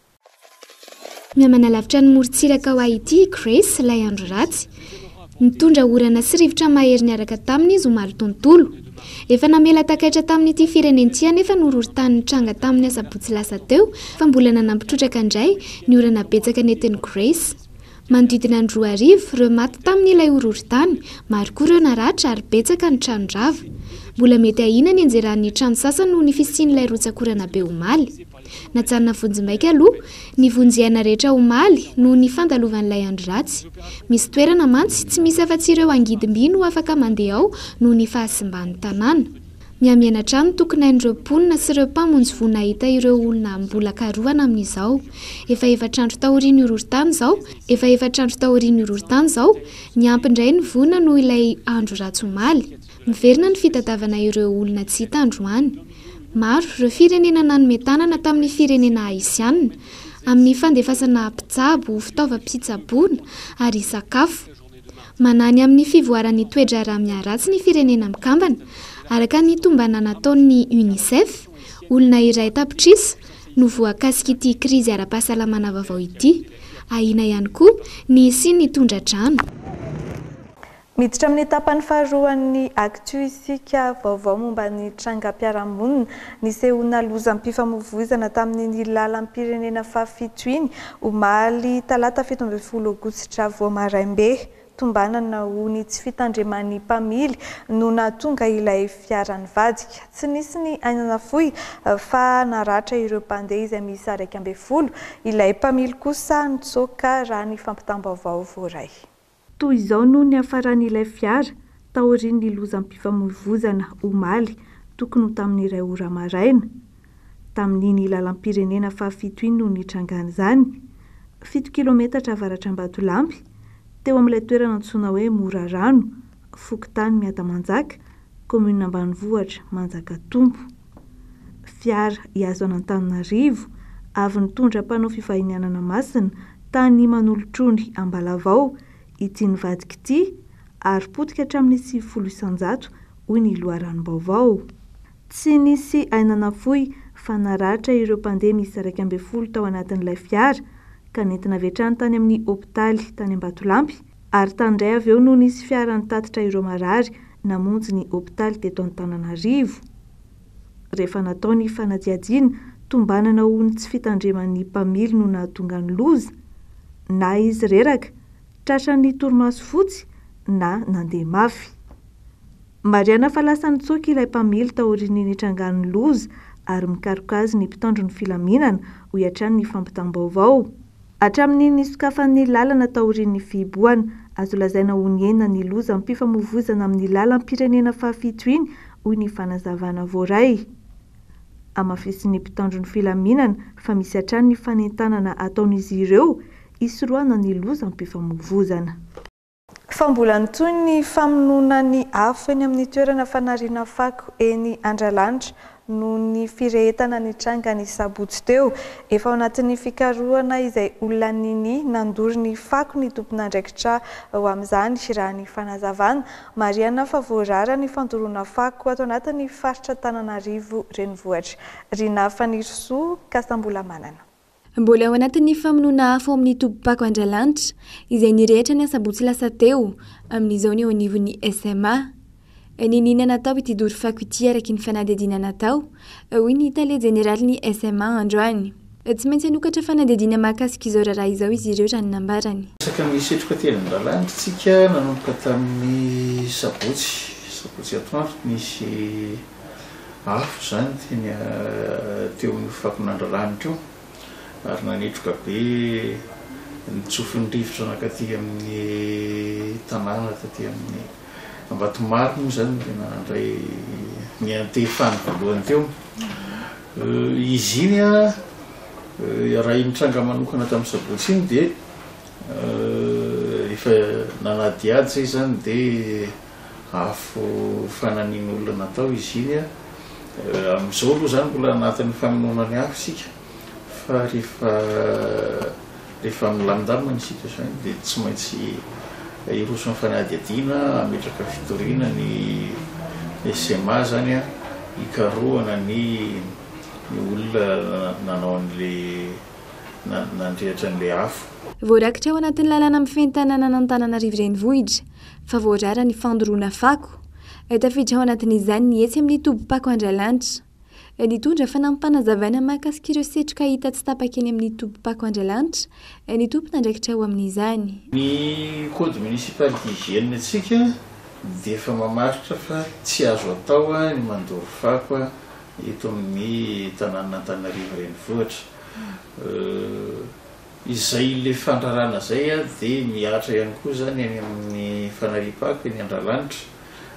Miamana lavitra ny morontsiraka ao Haïti, Grace, ilay andro ratsy. Nitondra orana sy rivotra mahery niaraka taminy izy ho maro tontolo. Efa namela takaitra tamin'ity firenentia nefa nororo-tany nitranga tamin'ny asabotsy lasa teo fa mbola nanampitrotraka indray ny orana betsaka nentin'i Grace. Manodidina ny roa arivo ireo maty tamin'ilay horohoro-tany, maro koa ireo naratra ary betsaka ny trano-drava. Mbola mety ahina ny anjeran'ny trano sasany noho ny fisian'ilay rotsakorana be omaly. Najanona vonjim-baika aloha ny vonjehana rehetra omaly noho ny fandalovan'ilay andro ratsy. Misy toerana mantsy tsy misy afa-tsy ireo angidim-by no afaka mandeha ao noho ny fahasimban'ny tanàna. Miamiana trano tokony hain'ireo mponina sy ireo mpamonjy voa nahita ireo olona mbola karohana amin'izao. Efa efatrandro taoriany horohoro-tany izao, efa efatrandro taoriany horohoro-tany izao, ny ampindray ny vona noho ilay andro ratsy omaly. Miverina ny fitadiavana ireo olona tsy hita androany. Maro ireo firenena nanome tanana tamin'ny firenena haisiana amin'ny fandefasana mpitsabo, fitaovam-pitsaboana ary sakafo. Manany amin'ny fivoaran'ny toetra ara-miaratsy ny firenena mikambana araka ny tombana nataon'ny UNICEF, olona iray tapitrisa no voakasika ity krizy ara-pahasalamana vaovao ity. Ahina ihany koa ny sy ny tondra-drano. Miditra amin'ny tapany faharoan'ny actu isika vaovao momba ny trangam-piarahamonina nisehoana lozam-pifamoivoizana tamin'ny lalam-pirenena fahafito iny omaly talata fito ambin'ny folo aogositra voamaraimbe. Tombanana ho ny tsy fitandreman'ny mpamily no nahatonga ilay fiarany vadika. Tsy nisy ny ainana fohy fa naratra ireo mpandeha izay misy iraika ambin'ny folo. Ilay mpamily kosa nitsoaka raha ny fampitam-baovao voaray. Toy izao no ny hafaran'ilay fiara taorian'ny lozam-pifamoivoizana omaly tokony ho tamin'iray ora maraina. Tamin'iny lalam-pirenena fahafito iny no nitrangana izany. Fito kilometatra avaratra Ambatolampy. Teo amin'ilay toerana antsoina hoe Morarano, Fokontany Miadamanjaka, Komina Ambanivohitra, Manjakatombo. Fiara hiazo an'Antananarivo, avy nitondra mpanao fifahinianana masina tany Manolotrony Ambalavao, ity nivadika ity ary potika hatramin'ny sivy folo isan-jato hoy ny loharanom-baovao. Tsy nisy ainana fohy fa naratra ireo mpandeha misy iraika ambin'ny folo tao anatin'ilay fiara ka nentina avetrany tany amin'ny hopitaly tany Ambatolampy ary tandray avy eo no nisy fiara nitatitra ireo marary namonjy ny hôpitaly teto Antananarivo. Rehefa natao ny fanadihadiana, tombanana ho ny tsy fitandreman'ny mpamily no nahatonga ny loza, na izy reraka, tratran'ny torimaso fotsy na nandeha mafy. Mariana fa lasa nitsoaka ilay mpamily taorian'ny nitrangan'ny loza ary mikarokazy ny mpitandro ny filaminana ho iatran'ny fampitam-baovao. Hatramin'ny nisokafan'ny lalana taorian'ny fihibohana, azo lazaina ho nienina ny loza ampifamoivozana amin'ny lalam-pirenena fahafito iny hoy ny fanazavana voaray. Amafisin'ny mpitandro ny filaminana fa misy hatrany ny fanentanana ataon'izy ireo hisorohana ny loza ampifamoivozana. Fa mbola nitoy ny famonoana ny afo eny amin'ny toerana fanariana fako eny Andralanitra no ny firehetana nitranga ny sabotsy teo. Efa ao anatin'ny fikarohana izay olona nini nandory ny fako ny tompon'andraikitra ho amin'izany raha ny fanazavana. Mariana fa voarara ny fandoroana fako ato anatin'ny faritra Antananarivo renivohitra. Rina Fanirisoa, Kasambola Manana. Mbola ao anatin'ny famonoana afo amin'ny tompom-pako Andralanitra izay nirehitra ny sabotsy lasa teo amin'izao ny eo anivon'ny S M A. Ny nina natao ity dory fako ity araky ny fanadihadiana natao hoy ny tale jeneraly ny S M A androany. Tsy maintsy hanokatra fanadihadiana mahakasika izao raharaha izao izy ireo raha ny nambarany. Saka misetroka teny Andralanitra tsika nanomboka tamin'ny sabotsy sabotsy atoandro misy afo zany teny teo amin'ny fakon'Andralanitra io ary nanetroka be nitsofin'ny rivotra nakaty amin'ny tanàna taty amin'ny Ambatomaro moa zany nandray ny antefany voalohany teo. Izy iny a raha nitranga manokana tamin'ny sabotsy iny dia efa nanadiady zay zany dia afo fananian'olona natao izy iny a. Amin'izao aloha zany mbola anatin'ny famonoana ny afo isika fa rehefa rehefa milamindamina isika zany dia tsy maintsy iroson'ny fanadihadiana ametraka fitoriana ny S M A zany a hikarohana ny olona nanao an'le nandrehatra an'le afo. Voarakitra ao anatin'ny lalàna mifehy tanàna Antananarivo renivohitra fa voarara ny fandoroana fako. Tafiditra ao anatin'izany ny etsy amin'ny tompom-pako Andralanitra. Nitondra fanampanazavana mahakasika ireo setroka hita tsy tapaka eny amin'ny tompom-pako Andralanitra ny tompon'andraikitra ao amin'izany. Ny code municipal d'hygiène atsika dia efa mamaritra fa tsy azo atao ny mandoro fako eto amin'ny tanàna Antananarivo renivohitra. Izay le fandrarana zay a dia miatra ihany koa zany eny amin'ny fanariam-pako eny Andralanitra.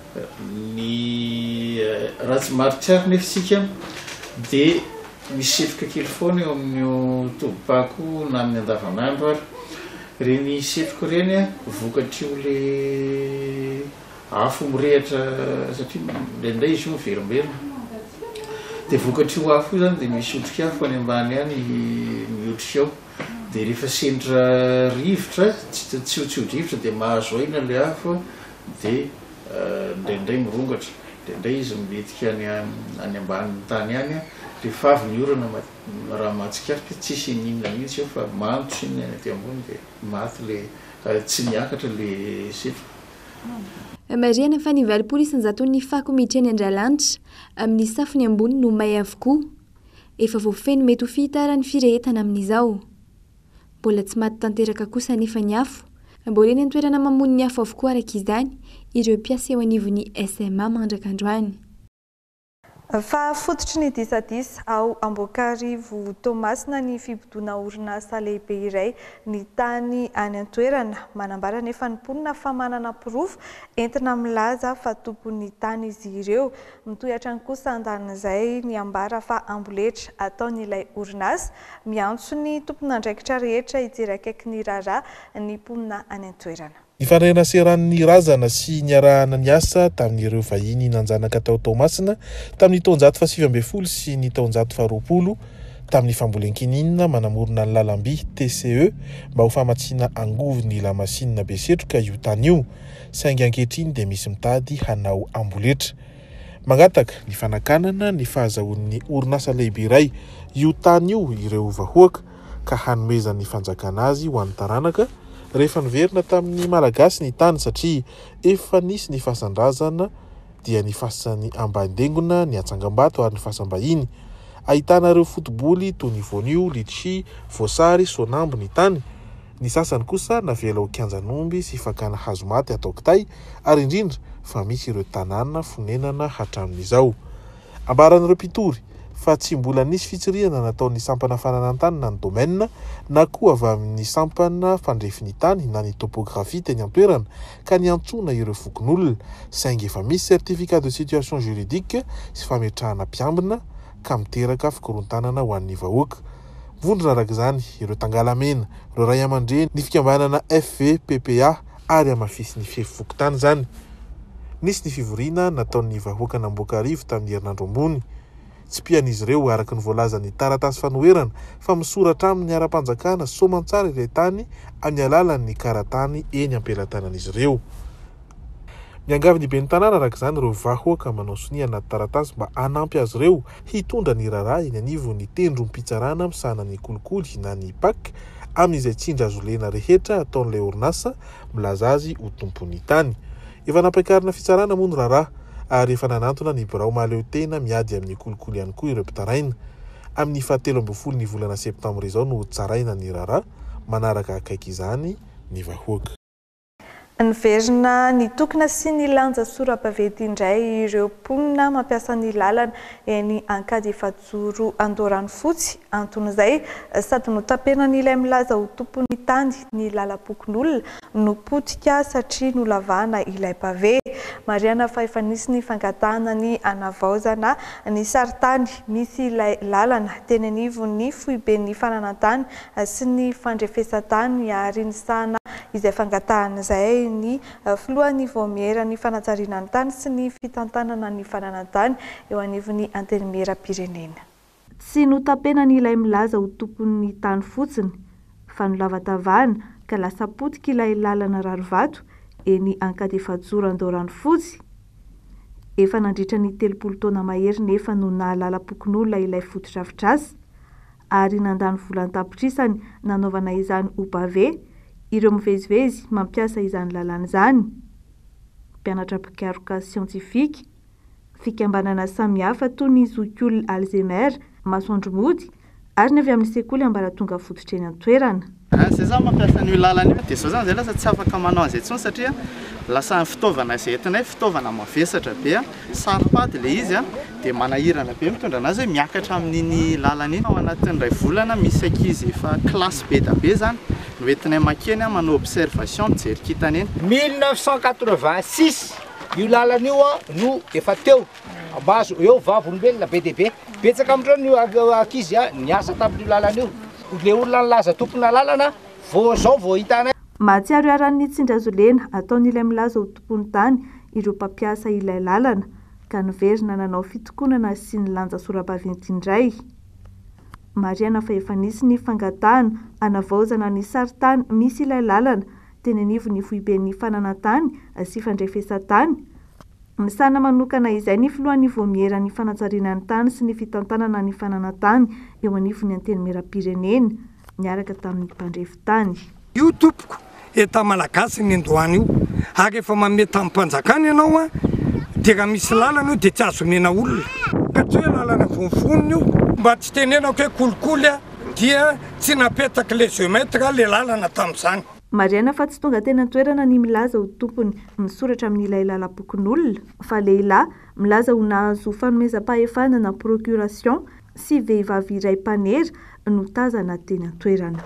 Ny raha tsy maritsiary nefa tsika dia misy setroka kely foana eo amin'ny tompom-pako na amin'ny andavanandro ary reny setroka reny a vokatrio le afo mirehitra satria indraindray izy io miverimberina dia vokatrio afo io zany dia misy otrika afo any ambany any mihotrika ao dia rehefa sendra rivotra tsy tsiotsiodrivotra dia mahazo aina le afo dia indraindray mirongatra, indraindray izy miletika any ambanin'ny tany any a. Rehefa avy ny orana raha mahatsikarika tsisy ninona mihitsy eo fa manto iny any aty ambony dia maty le tsy miakatra le setroka. Mariana fa nivalopolo isanjato ny fako miditra eny Andralanitra amin'ny safiny ambony no may avokoa. Efa voafeny mety ho fihitaran'ny firehetana amin'izao. Mbola tsy maty tanteraka kosa nefa ny afo. Mbola eny an-toerana mamono ny afo avokoa araka izany ireo mpiasa eo anivon'ny S M A mandrak'androany. Fa fototry ny disadisa ao Amboakarivo Tomasina ny fibodoana orinasa lehibe iray ny tany any an-toerana manambara nefa ny mponina fa manana pirofo entina milaza fa tompon'ny tany izy ireo. Mitohatra ny kosa andanin'izay ny ambara fa amboletra ataon'ilay orinasa miantso ny tompon'andraikitra rehetra hijery akaiky ny raharaha ny mponina any an-toerana. Ny faneraseran'ny razana sy ny arahana ny asa tamin'ireo vahiny nanjanaka tao Tomasina tamin'ny taonjato faha sivy ambin'ny folo sy ny taonjato faha roapolo tamin'ny fambolen-kininina manamorona ny lalam-by T C E mba ho famatsiana angovo ny lamasinina be setroka io tany io, saingy ankehitriny dia misy mitady hanao amboletra. Mangataka ny fanakanana ny fahazahoan'ny orinasa lehibe iray io tany io ireo vahoaka ka hanomezan'ny fanjakana azy ho an'ny taranaka rehefa niverina tamin'ny malagasy ny tany satria efa nisy ny fahasan-drazana dia ny fasan'ny Ambandengona, ny Atsangambato ary ny fasambahiny. Ahitana ireo fotoboly toy ny voanio, litchi, voasary, sonambo ny tany. Ny sasany kosa navela ho kianjanomby sy fakana hazo maty atao kitay ary indrindra fa misy ireo tanàna fonenana hatramin'izao. Ambaran'ireo mpitory fa tsy mbola nisy fitsirihana nataon'ny sampana fananantany na ny domaine na koa avy amin'ny sampana fandrefin'ny tany na ny topografia teny an-toerana ka niantsona ireo fokon'olona saingy efa misy certificat de situation juridique sy fametrahana mpiambina ka miteraka fikorontanana ho an'ny vahoaka. Vondrona arak'izany ireo tangalamena, ireo ray aman-dreny, ny fikambanana F V P P A ary amafisy ny fefy-fokotany zany. Nisy ny fivoriana nataon'ny vahoaka Namboakarivo tamin'ny herinandro ambony. Tsy pian'izy ireo araka ny voalazan'ny taratasy fanoherana fa misoratra amin'ny ara-panjakana soamantsara ilay tany amin'ny alalan'ny karatany eny ampelantanan'izy ireo. Miangavy ny ben'ny tanàna arak'izany ireo vahoaka manao sonia anaty taratasy mba hanampy azy ireo hitondra ny raharaha eny anivon'ny tendrom-pitsarana misahana ny kolikoly na ny P A C amin'izay tsindra azo lena rehetra ataon'ilay orinasa milaza azy ho tompon'ny tany. Efa nampiakarina fitsarana moa ny raharaha ary efa nanantona ny birao mahaleo tena miady amin'ny kolikoly ihany koa ireo mpitaraina. Amin'ny fahatelo ambin'ny folo ny volana septambra izao no tsaraina ny raharaha manaraka akaiky izany ny vahoaka. Niverina ny tokona sy ny lanja sora-baventy indray ireo mponina mampiasa ny lalana eny Ankady efajoro Andorano fotsy. Anton'izay sady notapena n'ilay milaza ho tompon'ny tany ny lalam-pokon'olona no potika satria nolavana ilay pave. Mariana fa efa nisy ny fangatana ny anavaozana ny saritany misy ilay lalana teny anivon'ny foiben'ny fananantany sy ny fandrefesatany ary ny sana izay fangatahana izay ny filohan'ny voamiera ny fanatsariana ny tany sy ny fitantanana ny fananantany eo anivon'ny antenimieram-pirenena. Tsy notapena n'ilay milaza ho tompon'ny tany fotsiny fa nolavatavana ka lasa potika ilay lalana rarivato eny Ankady efajoro Andorano fotsy. Efa nandritra ny telopolo taona mahery nefa no nahalalam-pokon'olona ilay foto-drafitrasa ary nandany volany tapitrisany nanaovana izany ho pave. Ireo mivezivezy mampiasa izany lalana izany. Mpianatra mpikaroka siantifika, fikambanana samihafa toy ny zokiolona Alzheimer, masoandro mody ary ny avy amin'ny sekoly ambaratonga fototra eny an-toerana. Zay zany mampiasa ny lalana io dia zao zany zay lasa tsy afaka manao an'izay intsony satria lasa fitaovana izay entinay fitaovana mavesatra be saropaty ilay izy dia manahirana be mitondra anazy hoe miakatra amin'iny lalana iny. Ao anatin'ny iray volana misy ankizy efa klasy be da be zany no entinay makeny manao observation mijery kitany eny. mille neuf cent quatre-vingt-six io lalana io no efa teo mahazo eo vavolombelona be dia be betsaka amin'ireo ankizy niasa tamin'io lalana io. Le olona nilaza tompona lalana vao zao vao hitana. Mahatsiaro aran'ny tsindrazolena ataon'ilay milaza ho tompon'ny tany ireo mpampiasa ilay lalana ka niverina nanao fitokonana sy ny lanja sora-baventy indray. Mariana fa efa nisy ny fangatahana anavaozana ny saritany misy ilay lalana teny anivon'ny foiben'ny fananantany sy fandrefesatany. Ny sana manokana izay ny filohan'ny voamiera ny fanatsariana ny tany sy ny fitantanana ny fananantany eo anivon'ny antenimieram-pirenena niaraka tamin'ny mpandrefitany. Io tompoko eta malagasy ny Andohany io ary efa manome tamin'ny mpanjakana ianao dia raha misy lalana io dia tsy azo omena olona ka tsy hoe lalana vonfonony io mba tsy tenenako hoe kolikoly dia tsy napetaka le géomètre le lalana tamin'izany. Mariana fa tsy tonga tena toerana ny milaza ho tompony misoratra amin'ilay lalam-pokon'olona fa lehilahy milaza ho nahazo fanomezam-pahefana na procuration sy vehivavy iray mpanera no tazana teny an-toerana.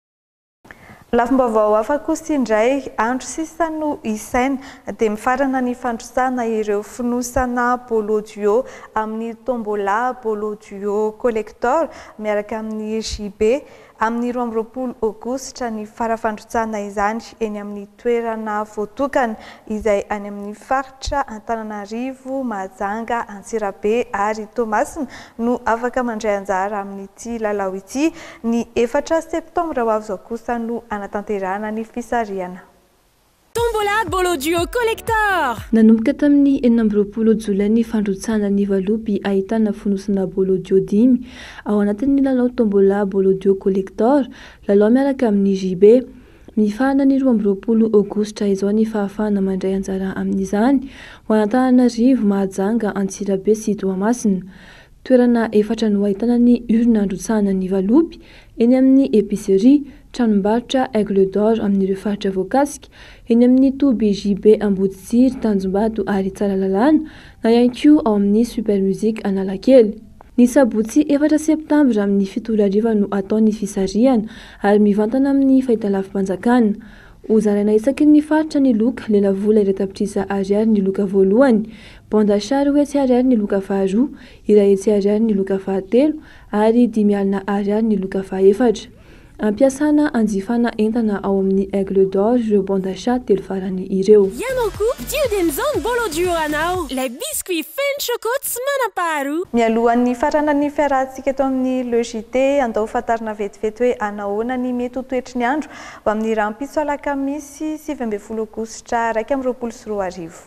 Lafim-baovao hafa kosa indray andro sisa no isaina dia mifarana ny fandrotsana ireo finosana bolo duo amin'ny tombola bolo duo collector miaraka amin'ny J B amin'ny roa amby roapolo aogositra ny farafandrotsana izany eny amin'ny toerana voatokana izay any amin'ny faritra Antananarivo, Mahajanga, Antsirabe ary Toamasina no afaka mandray anjara amin'ity lalao ity. Ny efatra septambra ho avy izao kosa no anatanterahana ny fisariana. Tombola bolo duo collector. Nanomboka tamin'ny enina amby roapolo jolay fandrotsana ny valopy ahitana fonosana bolo duo dimy ao anatin'ny lalao tombola bolo duo collector, lalao miaraka amin'ny J B Mifahana ny roa amby roapolo aogositra izao ny fahafahana mandray anjara amin'izany ho Antananarivo, Mahajanga, Antsirabe sy Toamasina. Toerana efatra no ahitana ny urina androtsahana ny valopy eny amin'ny épicerie, tranombarotra Aigle d'Or amin'ireo faritra voakasika, eny amin'ny Toby J B Ambohitsiry, Tanjombato ary Tsaralalàna, na ihany koa ao amin'ny Super Musique Analakely. Ny sabotsy efatra septambra amin'ny fitolo ariva no ataony fisarihana ary mivantana amin'ny fahitalavim-panjakana. Hozaraina isaky ny faritra ny loka, Lelavola iray tapitrisa ariary ny loka voalohany, Bondachar hetsy ariary ny loka faharoa, iray hetsy ariary ny loka fahatelo ary dimy alina ariary ny loka fahaefatra. Ampiasana anjifana entana ao amin'ny Aigle d'Or ireo Bondachar telo farany ireo. Yanoko, diodenzon bolo duo anao, les biscuits fin chocolat tsy manam-paharoa. Mialohan'ny faranany fiarahantsika eto amin'ny logité, andao fatarina vetivety hoe anahoana ny mety ho toetry ny andro ho amin'ny rahampitso alakamisy sivy ambin'ny folo aogositra raika amby roapolo sy roa arivo.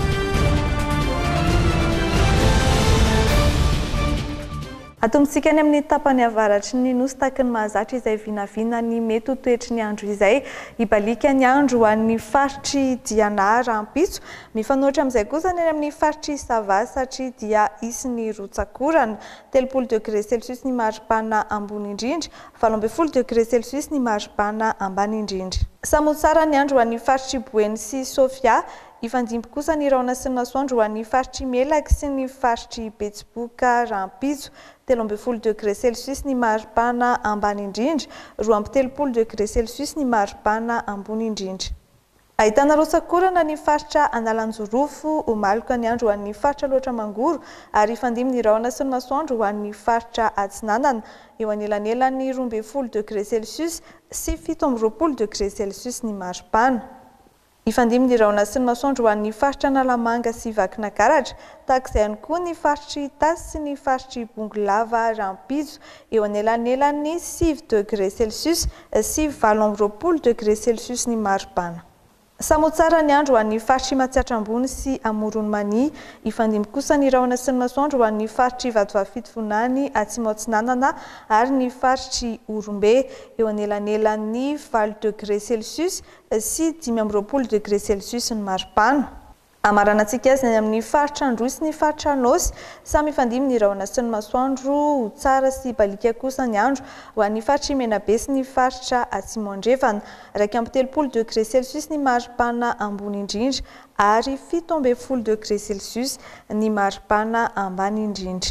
Atomitsika any amin'ny tapany avaratry ny nosy taky ny mahazatra izay vinavina ny mety ho toetry ny andro izay. Ibalika ny andro ho an'ny faritry Diana Rahampitso, mifanohitra amin'izay kosa ny amin'ny faritry Sava satria dia isy ny rotsakorana, telopolo degré celsius ny maripana ambony indrindra, valo ambin'ny folo degré celsius ny maripana ambany indrindra. Samotsara ny andro ho an'ny faritry Boeny sy Sofia, ifandimby kosa ny rahona sy ny masoandro ho an'ny faritry Melaky sy ny faritry Betsiboka Rahampitso, telo ambin'ny folo degré celsius ny maripana ambany indrindra, roa amby telopolo degré celsius ny maripana ambony indrindra. Ahitana rotsakorana ny faritra Analanjorofo, Omaloka ny andro ho an'ny faritra Loatra Mangoro ary ifandimby ny rahona sy ny masoandro ho an'ny faritra Atsinanana, eo anelanelany roa ambin'ny folo degré celsius sy fito amby roapolo degré celsius ny maripana. Ifandimby ny rahona sy ny masoandro ho an'ny faritra Analamanga sy Vakinakaratra, tahak'izay ihany koa ny faritry Tasy sy ny faritry Bongolava Rahampitso, eo anelanelany sivy degré celsius sy valo amby roapolo degré celsius ny maripana. Samotsara ny andro ho an'ny faritry Matsiatra Ambony sy Amoronmany, ifandimby kosa ny rahona sy ny masoandro ho an'ny faritry Vadovafitofonany, Atsimo-Atsinanana ary ny faritry Orombe, eo anelanelany valo degré celsius sy dimy amby roapolo degré celsius ny maripana. Amarana antsika azy ny amin'ny faritra Androy sy ny faritra Nosy, samy ifandimby ny rahona sy ny masoandro ho tsara sy balika kosa ny andro ho an'ny faritry Menabe sy ny faritra Atsimo-Andrefana, raika amby telopolo degré celsius ny maripana ambony indrindra ary fito ambin'ny folo degré celsius ny maripana ambany indrindra.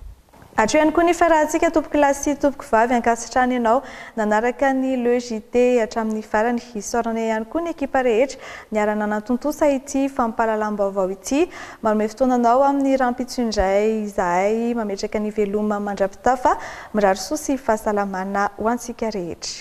Hatrio ihany koa ny fiarahantsika tompoko lahy sy tompoko vavy ankasitrany ianao nanaraka ny logité hatramin'ny farany hisorana ihany koa ny ekipa rehetra niarana natontosa ity fampahalalam-baovao ity. Manome fotoananao amin'ny rahampitso indray izahay mametraka ny veloma mandrapitafa mirary soa sy fahasalamana ho antsika rehetra.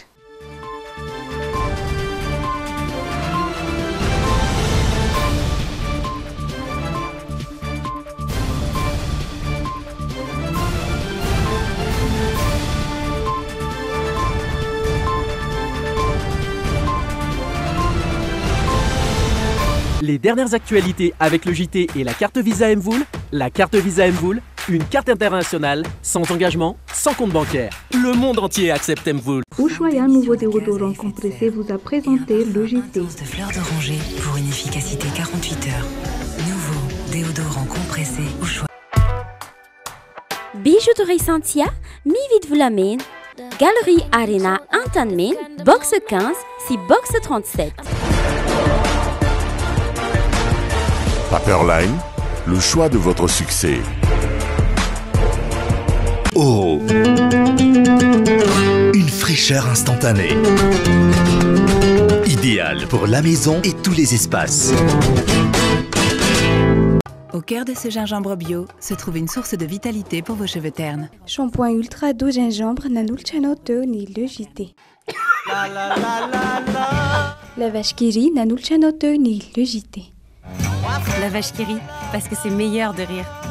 Les dernières actualités avec le J T et la carte Visa Mvoul. La carte Visa Mvoul, une carte internationale, sans engagement, sans compte bancaire. Le monde entier accepte Mvoul. Ushuaïa, un nouveau déodorant compressé, vous a présenté le J T. De fleurs d'oranger pour une efficacité quarante-huit heures. Nouveau déodorant compressé Ushuaïa. Bijouterie Santia, mi-vite vous l'amène. Galerie Arena Antanmen, box quinze, si box trente-sept. Paperline, le choix de votre succès. Oro. Une fraîcheur instantanée. Idéal pour la maison et tous les espaces. Au cœur de ce gingembre bio se trouve une source de vitalité pour vos cheveux ternes. Shampoing ultra doux gingembre Nanul Chanoto ni le J T. La, la, la, la, la. La vache qui rit Nanul Chanoto ni le J T. La vache qui rit, parce que c'est meilleur de rire.